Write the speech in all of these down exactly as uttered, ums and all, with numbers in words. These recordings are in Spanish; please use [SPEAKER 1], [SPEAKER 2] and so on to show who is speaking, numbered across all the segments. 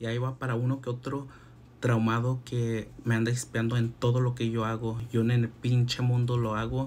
[SPEAKER 1] Y ahí va para uno que otro traumado que me anda espiando en todo lo que yo hago. Yo en el pinche mundo lo hago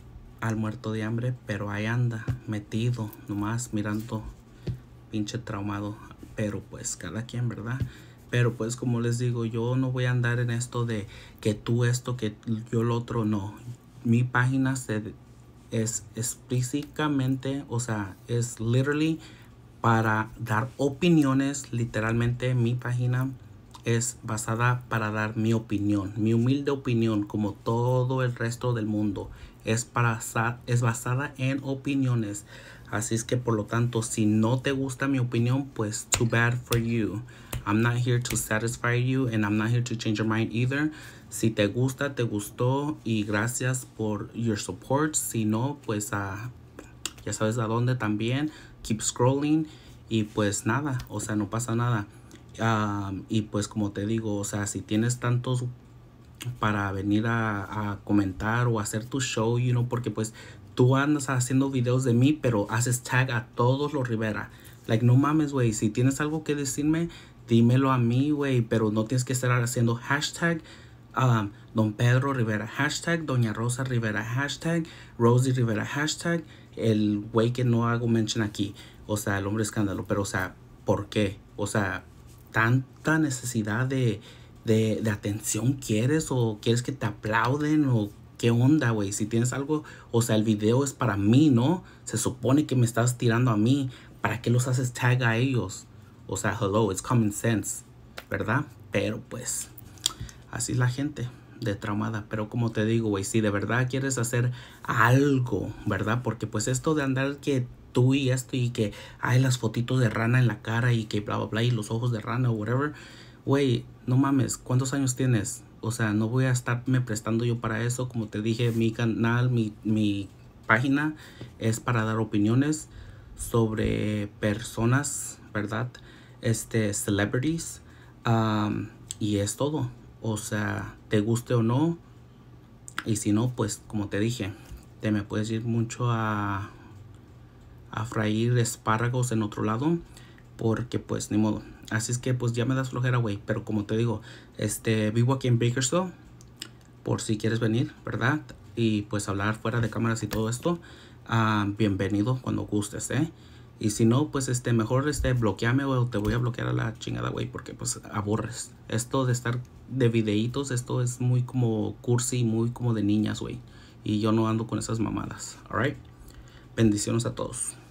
[SPEAKER 1] al muerto de hambre, pero ahí anda, metido, nomás mirando, pinche traumado. Pero pues cada quien, ¿verdad? Pero pues como les digo, yo no voy a andar en esto de que tú esto, que yo lo otro, no. Mi página se, es explícitamente, o sea, es literally para dar opiniones. Literalmente mi página es basada para dar mi opinión, mi humilde opinión, como todo el resto del mundo. Es, para, es basada en opiniones. Así es que por lo tanto, si no te gusta mi opinión, pues too bad for you. I'm not here to satisfy you and I'm not here to change your mind either. Si te gusta, te gustó y gracias por your support. Si no, pues uh, ya sabes a dónde también. Keep scrolling y pues nada, o sea, no pasa nada. Um, y pues como te digo, o sea, si tienes tantos para venir a, a comentar o hacer tu show, you know, porque pues tú andas haciendo videos de mí, pero haces tag a todos los Rivera. Like, no mames, güey, si tienes algo que decirme, dímelo a mí, güey, pero no tienes que estar haciendo hashtag um, Don Pedro Rivera, hashtag Doña Rosa Rivera, hashtag Rosie Rivera, hashtag el güey que no hago mention aquí, o sea, el hombre escándalo. Pero, o sea, ¿por qué? O sea, tanta necesidad de De, de atención quieres, o quieres que te aplauden, o qué onda, güey. Si tienes algo, o sea, el video es para mí, ¿no? Se supone que me estás tirando a mí. ¿Para qué los haces tag a ellos? O sea, hello, it's common sense, ¿verdad? Pero pues así es la gente de traumada. Pero como te digo, güey, si de verdad quieres hacer algo, ¿verdad? Porque pues esto de andar que tú y esto y que hay las fotitos de rana en la cara y que bla bla bla y los ojos de rana o whatever, güey, no mames, ¿cuántos años tienes? O sea, no voy a estarme prestando yo para eso. Como te dije, mi canal, mi, mi página es para dar opiniones sobre personas, ¿verdad? Este, celebrities. Um, y es todo. O sea, te guste o no. Y si no, pues como te dije, te me puedes ir mucho a, a freír espárragos en otro lado. Porque pues ni modo. Así es que pues ya me das flojera, güey. Pero como te digo, este, vivo aquí en Bakersfield. Por si quieres venir, ¿verdad? Y pues hablar fuera de cámaras y todo esto. Uh, bienvenido cuando gustes, ¿eh? Y si no, pues este, mejor este, bloqueame o te voy a bloquear a la chingada, güey. Porque pues aburres. Esto de estar de videitos, esto es muy como cursi, muy como de niñas, güey. Y yo no ando con esas mamadas, ¿alright? Bendiciones a todos.